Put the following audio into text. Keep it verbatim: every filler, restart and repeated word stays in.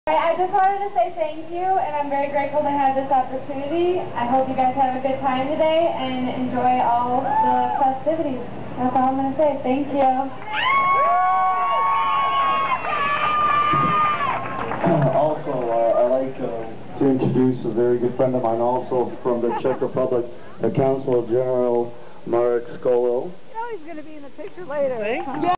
I just wanted to say thank you, and I'm very grateful to have this opportunity. I hope you guys have a good time today and enjoy all the festivities. That's all I'm going to say. Thank you. Also, uh, I'd like uh, to introduce a very good friend of mine, also from the Czech Republic, the Consul General Marek Skolo. You know he's going to be in the picture later.